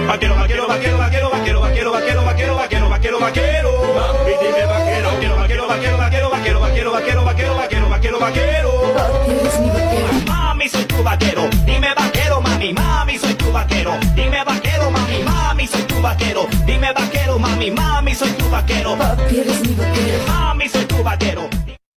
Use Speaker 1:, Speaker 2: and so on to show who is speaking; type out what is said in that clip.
Speaker 1: Vaquero, vaquero, vaquero, vaquero, vaquero, vaquero, vaquero, vaquero, vaquero, vaquero, vaquero. Mami, dime vaquero, vaquero, vaquero, vaquero, vaquero, vaquero, vaquero, vaquero, vaquero, vaquero, vaquero.
Speaker 2: Eres mi vaquero.
Speaker 1: Mami, soy tu vaquero. Dime vaquero, mami, mami, soy tu vaquero. Dime vaquero, mami, mami, soy tu vaquero. Dime vaquero, mami, mami, soy tu vaquero.
Speaker 2: Papi, eres mi vaquero.
Speaker 1: Mami, soy tu vaquero.